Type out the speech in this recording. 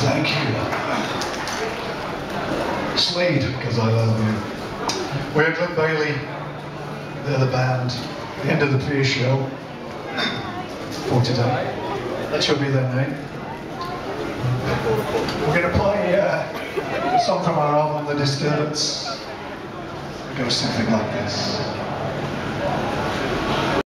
Thank you. Slade, because I love you. We're Glen Bailey. They're the band. The End of the Fear show for today. That should be their name. We're going to play a song from our album, The Disturbance. It goes something like this.